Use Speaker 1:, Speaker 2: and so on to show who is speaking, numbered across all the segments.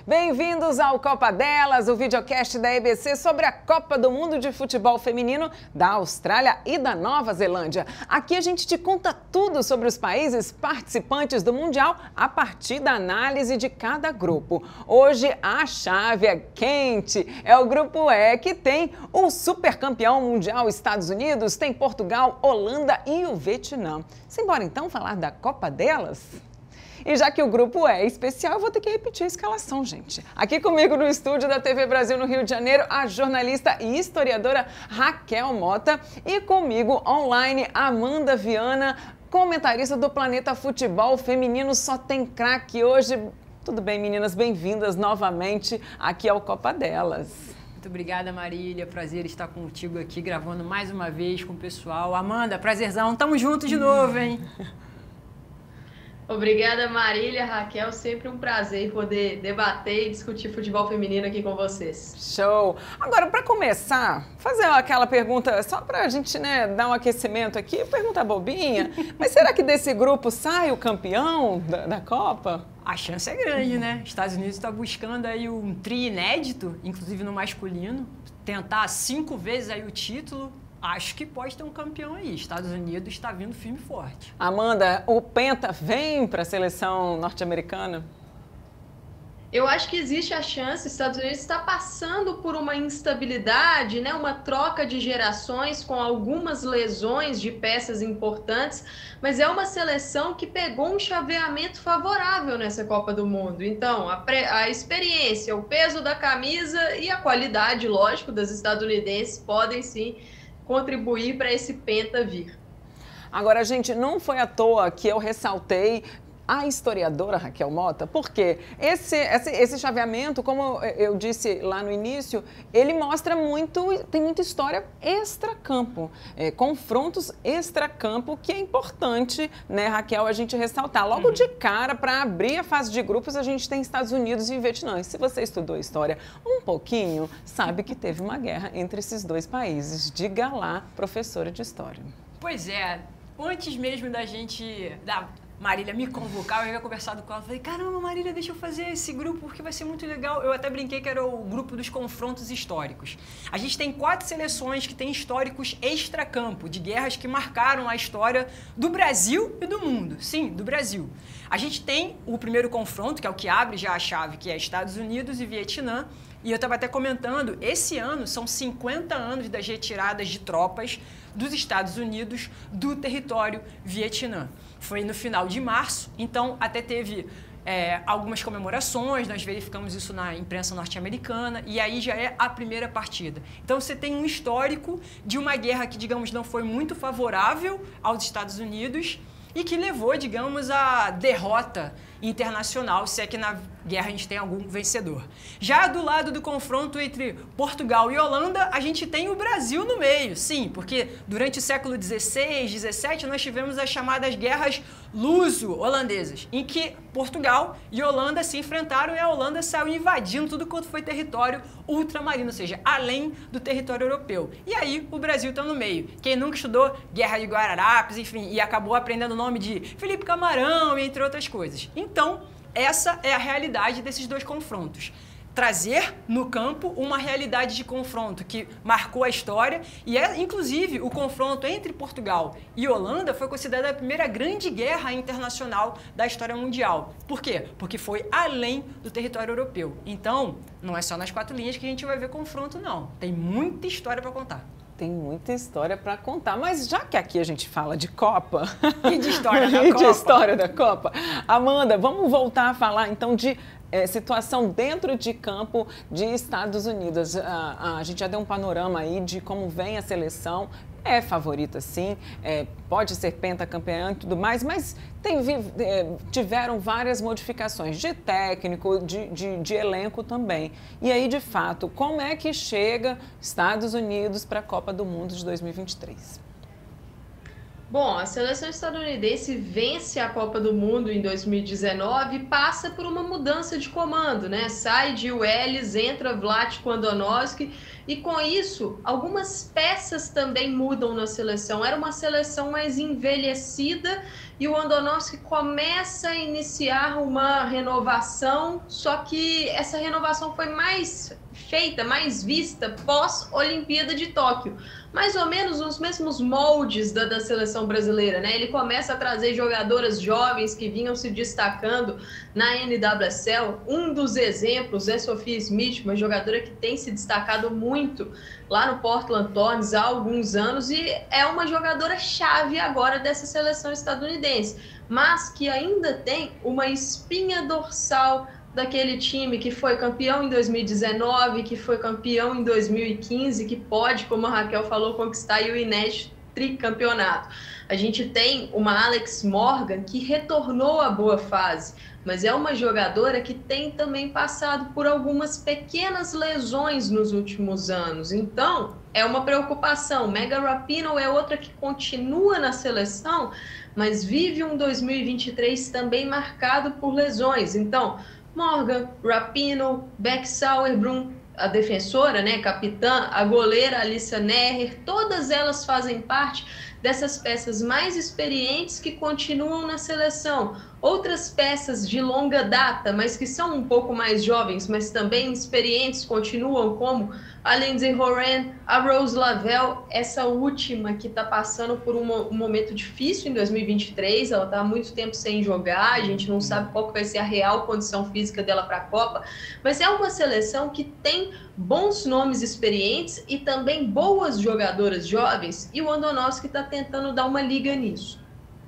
Speaker 1: Bem-vindos ao Copa Delas, o videocast da EBC sobre a Copa do Mundo de Futebol Feminino da Austrália e da Nova Zelândia. Aqui a gente te conta tudo sobre os países participantes do Mundial a partir da análise de cada grupo. Hoje a chave é quente, é o grupo E, que tem o supercampeão mundial Estados Unidos, tem Portugal, Holanda e o Vietnã. Simbora então falar da Copa Delas? E já que o grupo é especial, eu vou ter que repetir a escalação, gente. Aqui comigo no estúdio da TV Brasil no Rio de Janeiro, a jornalista e historiadora Raquel Mota. E comigo online, Amanda Viana, comentarista do Planeta Futebol Feminino. Só tem craque hoje. Tudo bem, meninas? Bem-vindas novamente aqui ao Copa Delas.
Speaker 2: Muito obrigada, Marília. Prazer estar contigo aqui, gravando mais uma vez com o pessoal. Amanda, prazerzão. Tamo junto de novo, hein?
Speaker 3: Obrigada, Marília, Raquel. Sempre um prazer poder debater e discutir futebol feminino aqui com vocês.
Speaker 1: Show! Agora, para começar, fazer aquela pergunta, só para a gente dar um aquecimento aqui, pergunta bobinha, mas será que desse grupo sai o campeão da Copa?
Speaker 2: A chance é grande, né? Estados Unidos está buscando aí um tri inédito, inclusive no masculino, tentar 5 vezes aí o título. Acho que pode ter um campeão aí. Estados Unidos está vindo firme e forte.
Speaker 1: Amanda, o Penta vem para a seleção norte-americana?
Speaker 3: Eu acho que existe a chance. Estados Unidos está passando por uma instabilidade, né? Uma troca de gerações com algumas lesões de peças importantes, mas é uma seleção que pegou um chaveamento favorável nessa Copa do Mundo. Então, a experiência, o peso da camisa e a qualidade, lógico, das estadunidenses podem sim contribuir para esse Penta vir.
Speaker 1: Agora, gente, não foi à toa que eu ressaltei a historiadora Raquel Mota, porque esse chaveamento, como eu disse lá no início, ele mostra tem muita história extracampo, confrontos extracampo, que é importante, né, Raquel, a gente ressaltar. Logo de cara, para abrir a fase de grupos, a gente tem Estados Unidos e Vietnã. E se você estudou história um pouquinho, sabe que teve uma guerra entre esses dois países. Diga lá, professora de história.
Speaker 2: Pois é, antes mesmo da Marília me convocar, eu havia conversado com ela, falei, caramba, Marília, deixa eu fazer esse grupo porque vai ser muito legal. Eu até brinquei que era o grupo dos confrontos históricos. A gente tem 4 seleções que têm históricos extracampo, de guerras que marcaram a história do Brasil e do mundo. Sim, do Brasil. A gente tem o primeiro confronto, que é o que abre já a chave, que é Estados Unidos e Vietnã. E eu estava até comentando, esse ano são 50 anos das retiradas de tropas dos Estados Unidos do território Vietnã. Foi no final de março, então até teve algumas comemorações, nós verificamos isso na imprensa norte-americana, e aí já é a primeira partida. Então você tem um histórico de uma guerra que, digamos, não foi muito favorável aos Estados Unidos e que levou, digamos, à derrota internacional, se é que na guerra a gente tem algum vencedor. Já do lado do confronto entre Portugal e Holanda, a gente tem o Brasil no meio, sim, porque durante o século XVI, XVII, nós tivemos as chamadas guerras luso-holandesas, em que Portugal e Holanda se enfrentaram e a Holanda saiu invadindo tudo quanto foi território ultramarino, ou seja, além do território europeu. E aí o Brasil está no meio. Quem nunca estudou Guerra de Guararapes, enfim, e acabou aprendendo o nome de Felipe Camarão, entre outras coisas. Então, essa é a realidade desses dois confrontos. Trazer no campo uma realidade de confronto que marcou a história e inclusive, o confronto entre Portugal e Holanda foi considerada a primeira grande guerra internacional da história mundial. Por quê? Porque foi além do território europeu. Então, não é só nas 4 linhas que a gente vai ver confronto, não. Tem muita história para contar.
Speaker 1: Tem muita história para contar, mas já que aqui a gente fala de Copa
Speaker 2: e de história da
Speaker 1: e
Speaker 2: Copa,
Speaker 1: de história da Copa, Amanda, vamos voltar a falar então de situação dentro de campo de Estados Unidos. A gente já deu um panorama aí de como vem a seleção. É favorita, sim, pode ser pentacampeã e tudo mais, mas tiveram várias modificações de técnico, de elenco também. E aí, de fato, como é que chega Estados Unidos para a Copa do Mundo de 2023?
Speaker 3: Bom, a seleção estadunidense vence a Copa do Mundo em 2019 e passa por uma mudança de comando, né? Sai de Welles, entra Vlatko Andonovski e com isso algumas peças também mudam na seleção. Era uma seleção mais envelhecida e o Andonovski começa a iniciar uma renovação, só que essa renovação foi mais feita, mais vista pós-Olimpíada de Tóquio. Mais ou menos os mesmos moldes da seleção brasileira, né? Ele começa a trazer jogadoras jovens que vinham se destacando na NWSL. Um dos exemplos é Sophia Smith, uma jogadora que tem se destacado muito lá no Portland Thorns há alguns anos e é uma jogadora chave agora dessa seleção estadunidense, mas que ainda tem uma espinha dorsal daquele time que foi campeão em 2019, que foi campeão em 2015, que pode, como a Raquel falou, conquistar o inédito tricampeonato. A gente tem uma Alex Morgan que retornou à boa fase, mas é uma jogadora que tem também passado por algumas pequenas lesões nos últimos anos. Então, é uma preocupação. Megan Rapinoe é outra que continua na seleção, mas vive um 2023 também marcado por lesões. Então, Morgan, Rapinoe, Beck Sauerbrunn, a defensora, né, capitã, a goleira Alissa Neher, todas elas fazem parte dessas peças mais experientes que continuam na seleção. Outras peças de longa data, mas que são um pouco mais jovens, mas também experientes, continuam, como a Lindsay Horan, a Rose Lavelle, essa última que está passando por um momento difícil em 2023, ela está há muito tempo sem jogar, a gente não sabe qual que vai ser a real condição física dela para a Copa, mas é uma seleção que tem bons nomes experientes e também boas jogadoras jovens, e o Andonovski está tentando dar uma liga nisso.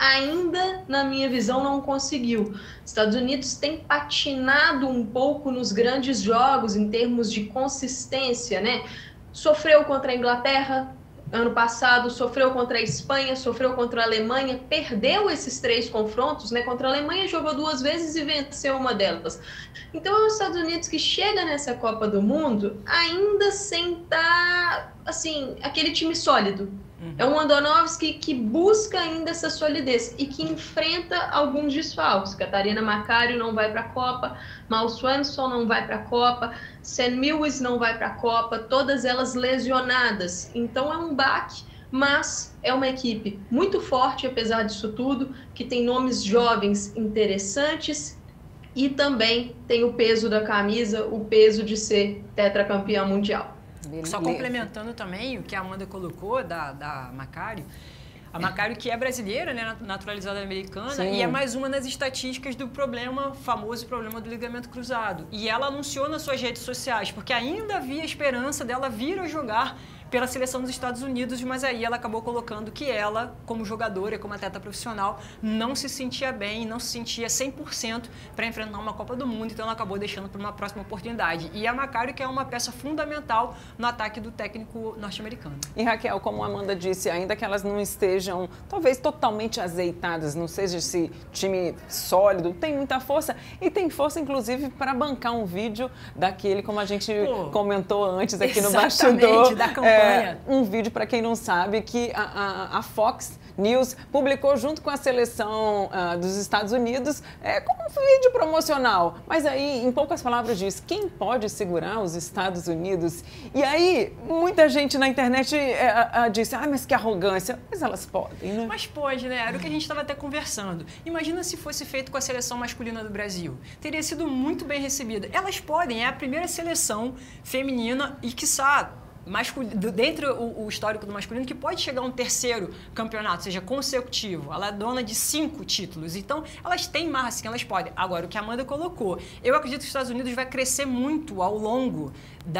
Speaker 3: Ainda, na minha visão, não conseguiu. Estados Unidos tem patinado um pouco nos grandes jogos em termos de consistência, né? Sofreu contra a Inglaterra ano passado, sofreu contra a Espanha, sofreu contra a Alemanha, perdeu esses 3 confrontos, né? Contra a Alemanha jogou 2 vezes e venceu uma delas. Então é os Estados Unidos que chega nessa Copa do Mundo ainda sem estar, assim, aquele time sólido. É um Andonovski que busca ainda essa solidez e que enfrenta alguns desfalques. Catarina Macario não vai para a Copa, Mal Swanson não vai para a Copa, Sam Mills não vai para a Copa, todas elas lesionadas. Então é um baque, mas é uma equipe muito forte, apesar disso tudo, que tem nomes jovens interessantes e também tem o peso da camisa, o peso de ser tetracampeã mundial.
Speaker 2: Só complementando também o que a Amanda colocou da Macario, a Macario que é brasileira, né, naturalizada americana, sim, e é mais uma das estatísticas do famoso problema do ligamento cruzado. E ela anunciou nas suas redes sociais, porque ainda havia esperança dela vir a jogar pela seleção dos Estados Unidos, mas aí ela acabou colocando que ela, como jogadora, como atleta profissional, não se sentia bem, não se sentia 100% para enfrentar uma Copa do Mundo, então ela acabou deixando para uma próxima oportunidade. E a Macario, que é uma peça fundamental no ataque do técnico norte-americano.
Speaker 1: E Raquel, como a Amanda disse, ainda que elas não estejam talvez totalmente azeitadas, não seja esse time sólido, tem muita força e tem força inclusive para bancar um vídeo daquele, como a gente comentou antes aqui no bastidor,
Speaker 2: da campanha.
Speaker 1: Um vídeo, para quem não sabe, que a Fox News publicou junto com a seleção dos Estados Unidos como um vídeo promocional. Mas aí, em poucas palavras, diz: quem pode segurar os Estados Unidos? E aí, muita gente na internet disse: mas que arrogância. Mas elas podem, né?
Speaker 2: Mas pode, né? Era o que a gente estava até conversando. Imagina se fosse feito com a seleção masculina do Brasil. Teria sido muito bem recebida. Elas podem, é a primeira seleção feminina e, quiçá, dentro o histórico do masculino, que pode chegar a um 3º campeonato, seja consecutivo. Ela é dona de 5 títulos. Então, elas têm marra, assim, elas podem. Agora, o que a Amanda colocou, eu acredito que os Estados Unidos vai crescer muito ao longo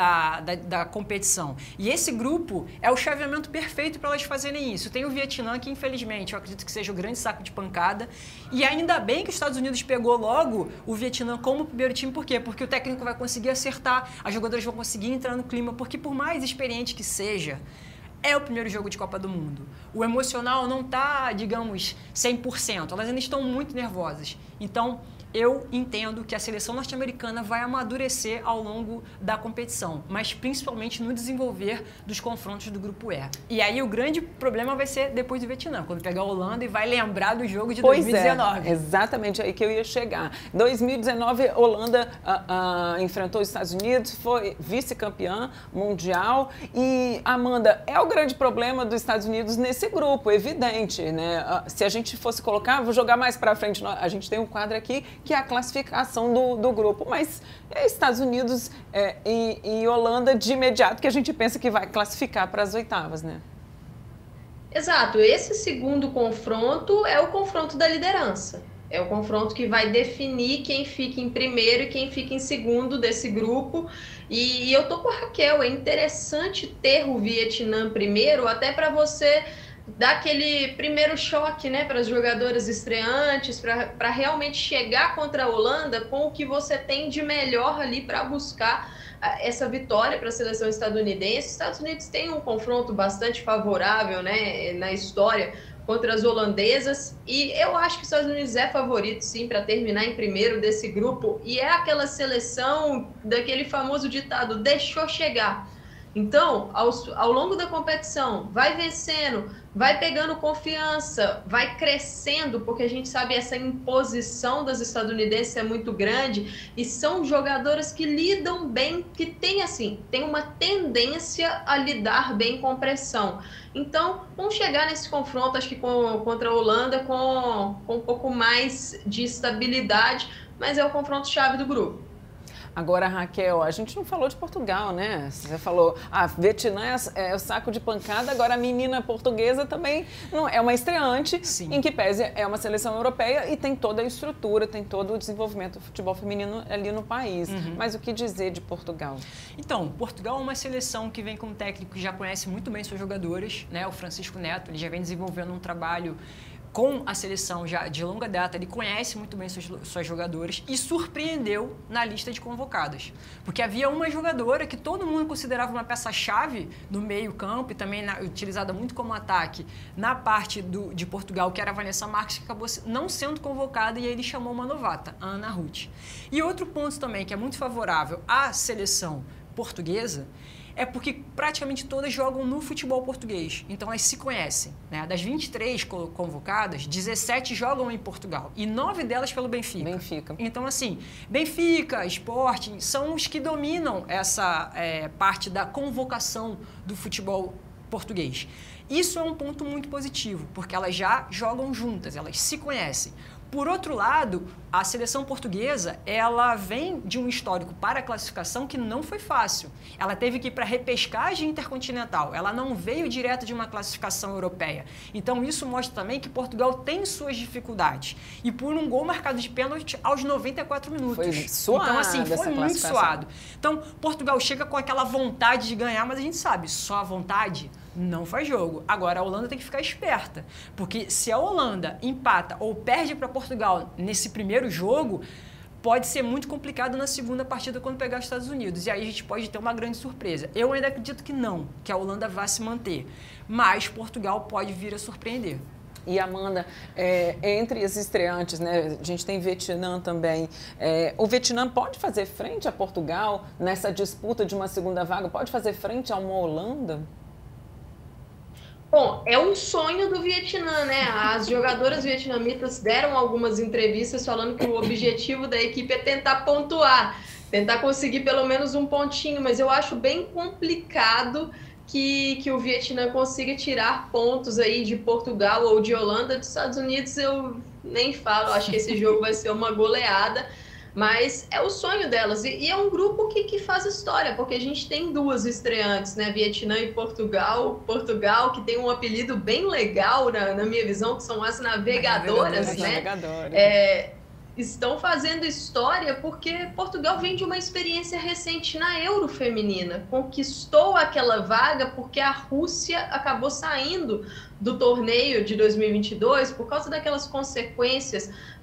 Speaker 2: da competição. E esse grupo é o chaveamento perfeito para elas fazerem isso. Tem o Vietnã, que infelizmente eu acredito que seja o grande saco de pancada. E ainda bem que os Estados Unidos pegou logo o Vietnã como primeiro time. Por quê? Porque o técnico vai conseguir acertar, as jogadoras vão conseguir entrar no clima, porque por mais experiente que seja, é o primeiro jogo de Copa do Mundo. O emocional não está, digamos, 100%. Elas ainda estão muito nervosas. Então, eu entendo que a seleção norte-americana vai amadurecer ao longo da competição, mas principalmente no desenvolver dos confrontos do Grupo E. E aí o grande problema vai ser depois do Vietnã, quando pegar a Holanda e vai lembrar do jogo de 2019.
Speaker 1: É, exatamente aí que eu ia chegar. 2019, Holanda enfrentou os Estados Unidos, foi vice-campeã mundial. E, Amanda, é o grande problema dos Estados Unidos nesse grupo, evidente, né? Se a gente fosse colocar, vou jogar mais para frente, a gente tem um quadro aqui que é a classificação do grupo, mas é Estados Unidos e Holanda de imediato que a gente pensa que vai classificar para as oitavas, né?
Speaker 3: Exato, esse segundo confronto é o confronto da liderança. É o confronto que vai definir quem fica em primeiro e quem fica em segundo desse grupo. E eu tô com a Raquel, é interessante ter o Vietnã primeiro, até para você dar aquele primeiro choque, né, para as jogadoras estreantes, para realmente chegar contra a Holanda com o que você tem de melhor ali para buscar essa vitória para a seleção estadunidense. Os Estados Unidos têm um confronto bastante favorável, né, na história contra as holandesas, e eu acho que os Estados Unidos é favorito, sim, para terminar em primeiro desse grupo, e é aquela seleção daquele famoso ditado, deixou chegar. Então, ao longo da competição, vai vencendo, vai pegando confiança, vai crescendo, porque a gente sabe essa imposição das estadunidenses é muito grande, e são jogadoras que lidam bem, que tem uma tendência a lidar bem com pressão. Então, vamos chegar nesse confronto, acho que contra a Holanda, com um pouco mais de estabilidade, mas é o confronto-chave do grupo.
Speaker 1: Agora, Raquel, a gente não falou de Portugal, né? Você falou, Vietnã é o saco de pancada, agora a menina portuguesa também não é uma estreante, sim, em que pese é uma seleção europeia e tem toda a estrutura, tem todo o desenvolvimento do futebol feminino ali no país. Mas o que dizer de Portugal?
Speaker 2: Então, Portugal é uma seleção que vem com um técnico que já conhece muito bem suas jogadoras, né? O Francisco Neto, ele já vem desenvolvendo um trabalho com a seleção já de longa data, ele conhece muito bem suas jogadoras e surpreendeu na lista de convocadas. Porque havia uma jogadora que todo mundo considerava uma peça-chave no meio-campo e também utilizada muito como ataque na parte de Portugal, que era a Vanessa Marques, que acabou não sendo convocada, e aí ele chamou uma novata, a Ana Ruth. E outro ponto também que é muito favorável à seleção portuguesa é porque praticamente todas jogam no futebol português, então elas se conhecem, né? Das 23 convocadas, 17 jogam em Portugal e 9 delas pelo Benfica. Então, assim, Benfica, Sporting, são os que dominam essa parte da convocação do futebol português. Isso é um ponto muito positivo, porque elas já jogam juntas, elas se conhecem. Por outro lado, a seleção portuguesa, ela vem de um histórico para a classificação que não foi fácil. Ela teve que ir para a repescagem intercontinental, ela não veio direto de uma classificação europeia. Então isso mostra também que Portugal tem suas dificuldades. E por um gol marcado de pênalti aos 94 minutos.
Speaker 1: Foi suado.
Speaker 2: Então assim, foi muito suado. Então Portugal chega com aquela vontade de ganhar, mas a gente sabe, só a vontade não faz jogo. Agora a Holanda tem que ficar esperta, porque se a Holanda empata ou perde para Portugal nesse primeiro jogo, pode ser muito complicado na segunda partida quando pegar os Estados Unidos. E aí a gente pode ter uma grande surpresa. Eu ainda acredito que não, que a Holanda vai se manter. Mas Portugal pode vir a surpreender.
Speaker 1: E, Amanda, entre as estreantes, né, a gente tem Vietnã também. O Vietnã pode fazer frente a Portugal nessa disputa de uma segunda vaga? Pode fazer frente a uma Holanda?
Speaker 3: Bom, é um sonho do Vietnã, né? As jogadoras vietnamitas deram algumas entrevistas falando que o objetivo da equipe é tentar pontuar, tentar conseguir pelo menos um pontinho, mas eu acho bem complicado que o Vietnã consiga tirar pontos aí de Portugal ou de Holanda. Dos Estados Unidos eu nem falo, acho que esse jogo vai ser uma goleada. Mas é o sonho delas, e é um grupo que faz história, porque a gente tem duas estreantes, né? Vietnã e Portugal. Portugal, que tem um apelido bem legal, na minha visão, que são as navegadoras, né? Estão fazendo história porque Portugal vem de uma experiência recente na Euro feminina. Conquistou aquela vaga porque a Rússia acabou saindo do torneio de 2022 por causa daquelas consequências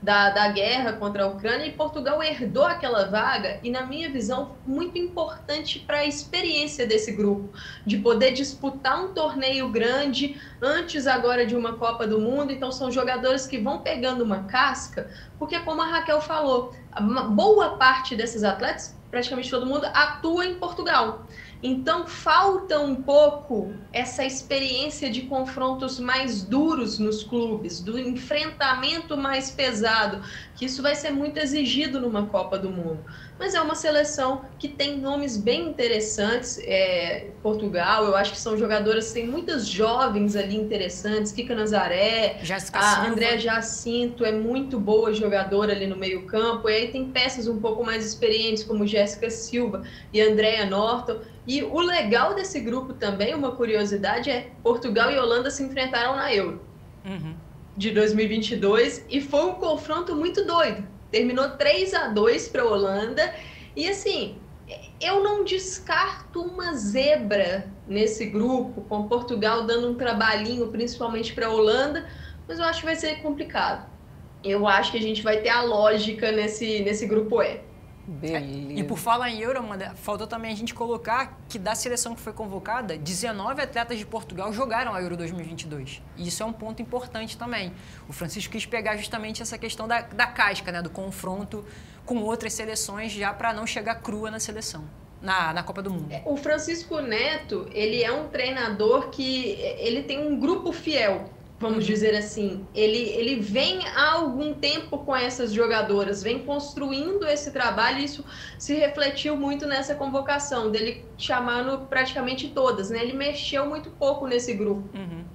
Speaker 3: da guerra contra a Ucrânia, e Portugal herdou aquela vaga, e na minha visão, muito importante para a experiência desse grupo, de poder disputar um torneio grande antes agora de uma Copa do Mundo. Então são jogadores que vão pegando uma casca, porque como a Raquel falou, uma boa parte desses atletas, praticamente todo mundo, atua em Portugal. Então falta um pouco essa experiência de confrontos mais duros nos clubes, do enfrentamento mais pesado, que isso vai ser muito exigido numa Copa do Mundo. Mas é uma seleção que tem nomes bem interessantes. Portugal, eu acho que são jogadoras, tem muitas jovens ali interessantes, Kika Nazaré, a Andréa Jacinto é muito boa jogadora ali no meio campo, e aí tem peças um pouco mais experientes como Jéssica Silva e Andréa Norton. E o legal desse grupo também, uma curiosidade, é Portugal e Holanda se enfrentaram na Euro de 2022 e foi um confronto muito doido. Terminou 3-2 para a Holanda e assim, eu não descarto uma zebra nesse grupo, com Portugal dando um trabalhinho principalmente para a Holanda, mas eu acho que vai ser complicado. Eu acho que a gente vai ter a lógica nesse grupo E.
Speaker 1: Beleza.
Speaker 2: E por falar em Euro, Amanda, faltou também a gente colocar que da seleção que foi convocada, 19 atletas de Portugal jogaram a Euro 2022. E isso é um ponto importante também. O Francisco quis pegar justamente essa questão da casca, né, do confronto com outras seleções, já para não chegar crua na seleção, na Copa do Mundo.
Speaker 3: O Francisco Neto, ele é um treinador que ele tem um grupo fiel, vamos dizer assim. Ele vem há algum tempo com essas jogadoras, vem construindo esse trabalho, e isso se refletiu muito nessa convocação, dele chamando praticamente todas, né? Ele mexeu muito pouco nesse grupo.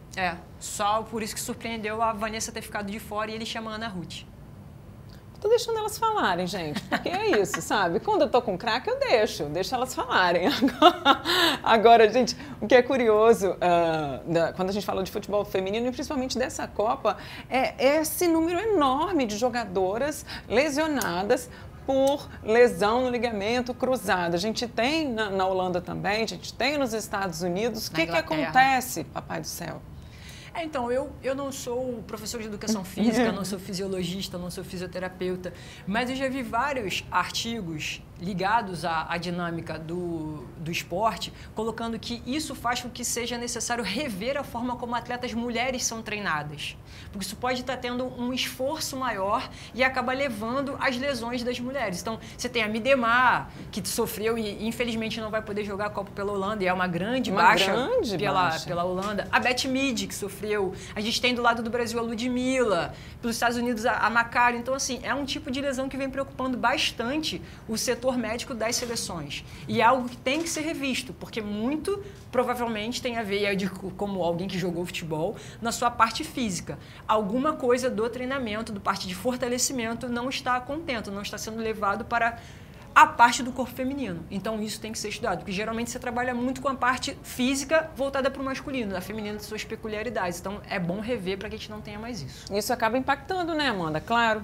Speaker 2: Só por isso que surpreendeu a Vanessa ter ficado de fora e ele chama a Ana Ruth.
Speaker 1: Tô deixando elas falarem, gente, porque é isso, sabe? Quando eu tô com craque, eu deixo elas falarem. Agora, gente, o que é curioso, quando a gente fala de futebol feminino, e principalmente dessa Copa, é esse número enorme de jogadoras lesionadas por lesão no ligamento cruzado. A gente tem na Holanda também, a gente tem nos Estados Unidos. O que acontece, papai do céu?
Speaker 2: Então, eu não sou professor de educação física, não sou fisiologista, não sou fisioterapeuta, mas eu já vi vários artigos ligados à dinâmica do esporte, colocando que isso faz com que seja necessário rever a forma como atletas mulheres são treinadas. Porque isso pode estar tendo um esforço maior e acaba levando às lesões das mulheres. Então, você tem a Midemar, que sofreu e infelizmente não vai poder jogar a Copa pela Holanda, e é uma grande baixa pela Holanda. A Beth Mead, que sofreu. A gente tem do lado do Brasil a Ludmilla, pelos Estados Unidos a Macari. Então, assim, é um tipo de lesão que vem preocupando bastante o setor médico das seleções. E é algo que tem que ser revisto, porque muito provavelmente tem a ver, eu digo como alguém que jogou futebol, na sua parte física. Alguma coisa do treinamento, do parte de fortalecimento, não está contento, não está sendo levado para a parte do corpo feminino. Então isso tem que ser estudado, porque geralmente você trabalha muito com a parte física voltada para o masculino, a feminina de suas peculiaridades. Então é bom rever para que a gente não tenha mais isso.
Speaker 1: Isso acaba impactando, né, Amanda? Claro.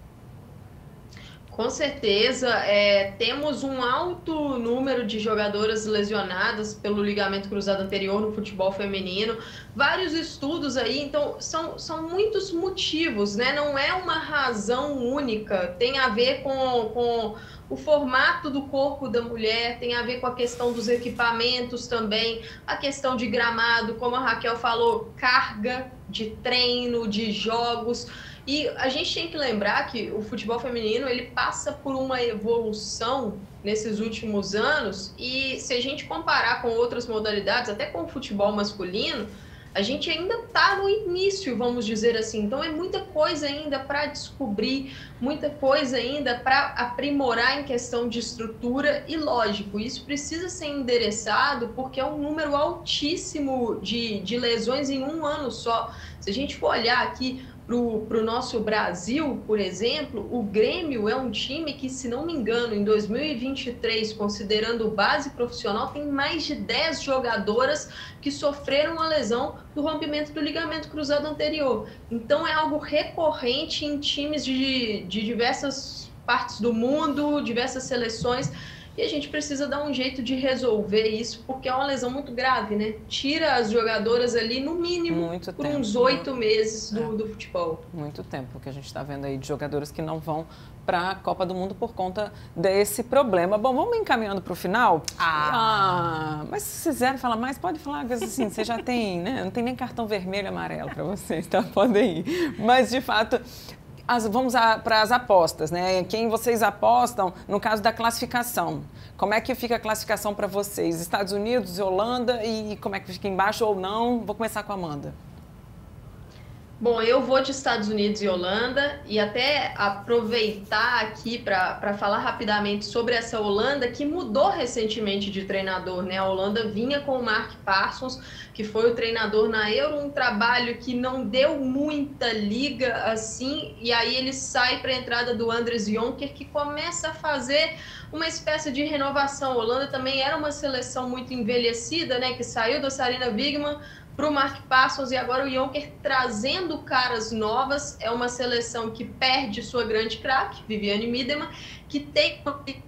Speaker 3: Com certeza, temos um alto número de jogadoras lesionadas pelo ligamento cruzado anterior no futebol feminino, vários estudos aí, então são muitos motivos, né? Não é uma razão única, tem a ver com o formato do corpo da mulher, tem a ver com a questão dos equipamentos também, a questão de gramado, como a Raquel falou, carga de treino, de jogos. E a gente tem que lembrar que o futebol feminino, ele passa por uma evolução nesses últimos anos, e se a gente comparar com outras modalidades, até com o futebol masculino, a gente ainda está no início, vamos dizer assim. Então é muita coisa ainda para descobrir, muita coisa ainda para aprimorar em questão de estrutura, e lógico, isso precisa ser endereçado porque é um número altíssimo de lesões em um ano só. Se a gente for olhar aqui para o nosso Brasil, por exemplo, o Grêmio é um time que, se não me engano, em 2023, considerando base profissional, tem mais de 10 jogadoras que sofreram a lesão do rompimento do ligamento cruzado anterior. Então é algo recorrente em times de diversas partes do mundo, diversas seleções. e a gente precisa dar um jeito de resolver isso, porque é uma lesão muito grave, né? Tira as jogadoras ali, no mínimo, por uns 8 meses do futebol.
Speaker 1: Muito tempo que a gente está vendo aí de jogadoras que não vão para a Copa do Mundo por conta desse problema. Bom, vamos encaminhando para o final? Mas se vocês quiserem falar mais, pode falar, porque assim, você já tem, né? Não tem nem cartão vermelho e amarelo para vocês, tá? Podem ir. Mas, de fato... Vamos para as apostas, né? Quem vocês apostam no caso da classificação? Como é que fica a classificação para vocês? Estados Unidos, Holanda e como é que fica embaixo ou não? Vou começar com a Amanda.
Speaker 3: Bom, eu vou de Estados Unidos e Holanda e até aproveitar aqui para falar rapidamente sobre essa Holanda que mudou recentemente de treinador, né? A Holanda vinha com o Mark Parsons, que foi o treinador na Euro, um trabalho que não deu muita liga assim, e aí ele sai para a entrada do Andries Jonker, que começa a fazer uma espécie de renovação. A Holanda também era uma seleção muito envelhecida, né? Que saiu da Sarina Wiegman para o Mark Parsons e agora o Jonker trazendo caras novas. É uma seleção que perde sua grande craque, Viviane Miedema, que tem...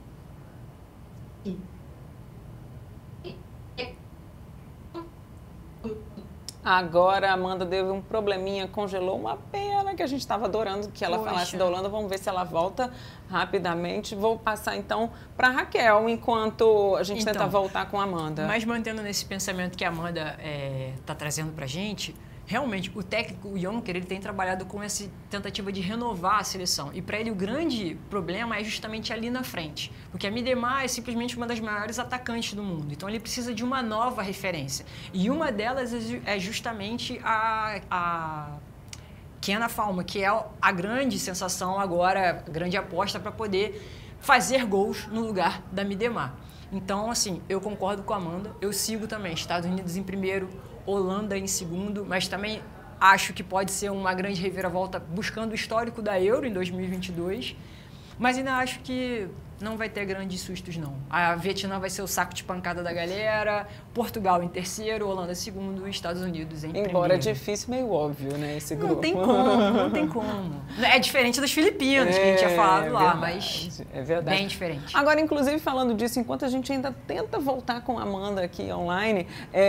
Speaker 1: Agora a Amanda teve um probleminha, congelou uma pena que a gente estava adorando que ela falasse da Holanda. Vamos ver se ela volta rapidamente. Vou passar então para Raquel, enquanto a gente tenta voltar com a Amanda.
Speaker 2: Mas mantendo nesse pensamento que a Amanda está trazendo para a gente, realmente o técnico, o Jonker, ele tem trabalhado com essa tentativa de renovar a seleção. E para ele o grande problema é justamente ali na frente. Porque a Miedema é simplesmente uma das maiores atacantes do mundo. Então ele precisa de uma nova referência. E uma delas é justamente a Kiana Falma, que é a grande sensação agora, a grande aposta para poder fazer gols no lugar da Miedema. Então, assim, eu concordo com a Amanda. Eu sigo também Estados Unidos em primeiro, Holanda em segundo, mas também acho que pode ser uma grande reviravolta buscando o histórico da Euro em 2022, mas ainda acho que não vai ter grandes sustos, não. A Vietnã vai ser o saco de pancada da galera, Portugal em terceiro, Holanda em segundo e Estados Unidos em primeiro.
Speaker 1: Embora é difícil, meio óbvio, né, esse grupo.
Speaker 2: Não tem como, não tem como. É diferente dos filipinos, que a gente tinha falado lá, mas
Speaker 1: é verdade.
Speaker 2: Bem diferente.
Speaker 1: Agora, inclusive, falando disso, enquanto a gente ainda tenta voltar com a Amanda aqui online,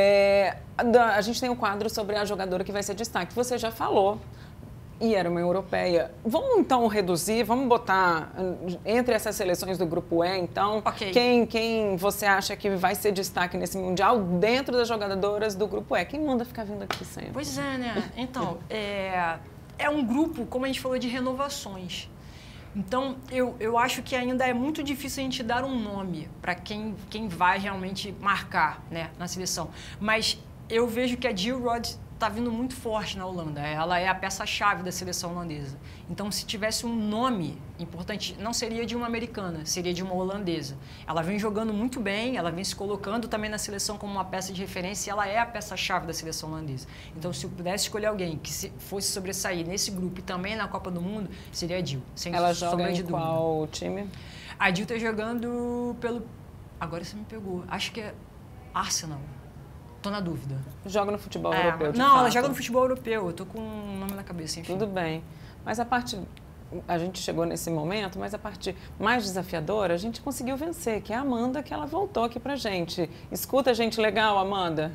Speaker 1: a gente tem um quadro sobre a jogadora que vai ser destaque. Você já falou. E era uma europeia. Vamos, então, reduzir, vamos botar entre essas seleções do Grupo E, então, quem você acha que vai ser destaque nesse Mundial dentro das jogadoras do Grupo E? Quem manda ficar vindo aqui sempre?
Speaker 2: Pois é, né? Então, é um grupo, como a gente falou, de renovações. Então, eu acho que ainda é muito difícil a gente dar um nome para quem vai realmente marcar, né, na seleção. Mas eu vejo que a Jill Rodd está vindo muito forte na Holanda. Ela é a peça-chave da seleção holandesa. Então, se tivesse um nome importante, não seria de uma americana, seria de uma holandesa. Ela vem jogando muito bem, ela vem se colocando também na seleção como uma peça de referência e ela é a peça-chave da seleção holandesa. Então, se eu pudesse escolher alguém que fosse sobressair nesse grupo e também na Copa do Mundo, seria a Jill.
Speaker 1: Ela joga em qual time?
Speaker 2: A Jill está jogando pelo... Agora você me pegou. Acho que é Arsenal. Tô na dúvida.
Speaker 1: Joga no futebol europeu, de
Speaker 2: Não,
Speaker 1: fato.
Speaker 2: ela joga no futebol europeu. Eu tô com o nome na cabeça, enfim.
Speaker 1: Tudo bem. Mas a gente chegou nesse momento, mas a parte mais desafiadora, a gente conseguiu vencer, que é a Amanda, que ela voltou aqui pra gente. Escuta, gente legal, Amanda.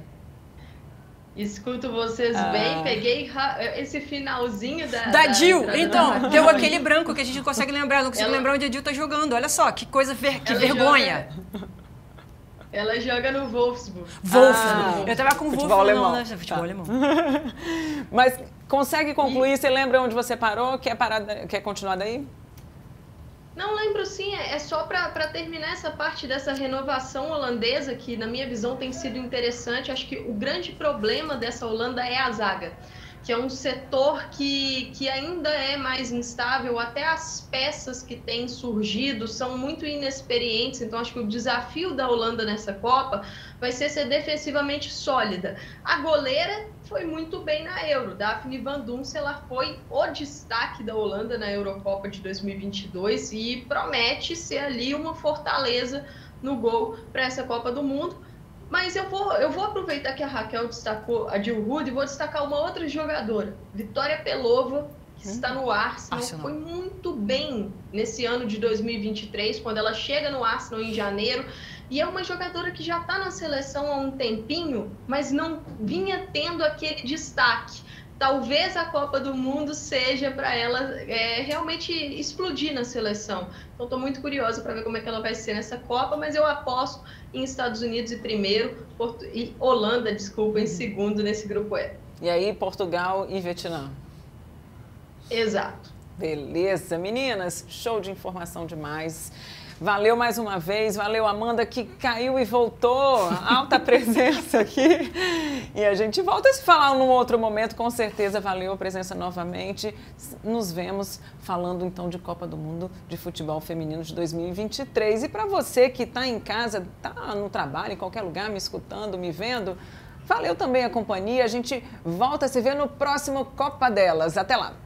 Speaker 3: Escuto vocês bem, peguei esse finalzinho
Speaker 2: da Jill. Então, deu aquele branco que a gente não consegue lembrar, não consigo lembrar onde a Jill tá jogando. Olha só, que coisa, que vergonha.
Speaker 3: Ela joga no Wolfsburg.
Speaker 2: Eu tava com o
Speaker 1: futebol alemão.
Speaker 2: Não, né? Futebol alemão.
Speaker 1: Mas consegue concluir? Você lembra onde você parou? Quer continuar daí?
Speaker 3: Não, lembro sim. É só para terminar essa parte dessa renovação holandesa, que na minha visão tem sido interessante. Acho que o grande problema dessa Holanda é a zaga, que é um setor que ainda é mais instável, até as peças que têm surgido são muito inexperientes, então acho que o desafio da Holanda nessa Copa vai ser defensivamente sólida. A goleira foi muito bem na Euro, Daphne Van Dunselaar foi o destaque da Holanda na Eurocopa de 2022 e promete ser ali uma fortaleza no gol para essa Copa do Mundo. Mas eu vou aproveitar que a Raquel destacou a Jill Rodd e vou destacar uma outra jogadora, Vitória Pelova, que que está no Arsenal, foi muito bem nesse ano de 2023, quando ela chega no Arsenal em janeiro. E é uma jogadora que já está na seleção há um tempinho, mas não vinha tendo aquele destaque. Talvez a Copa do Mundo seja para ela realmente explodir na seleção. Então, estou muito curiosa para ver como é que ela vai ser nessa Copa, mas eu aposto em Estados Unidos em primeiro, e Holanda, desculpa, em segundo nesse grupo E.
Speaker 1: E aí, Portugal e Vietnã.
Speaker 3: Exato.
Speaker 1: Beleza, meninas, show de informação demais. Valeu mais uma vez, valeu Amanda que caiu e voltou, alta presença aqui. E a gente volta a se falar num outro momento, com certeza, valeu a presença novamente. Nos vemos falando então de Copa do Mundo de Futebol Feminino de 2023. E para você que está em casa, está no trabalho, em qualquer lugar, me escutando, me vendo, valeu também a companhia. A gente volta a se ver no próximo Copa Delas. Até lá!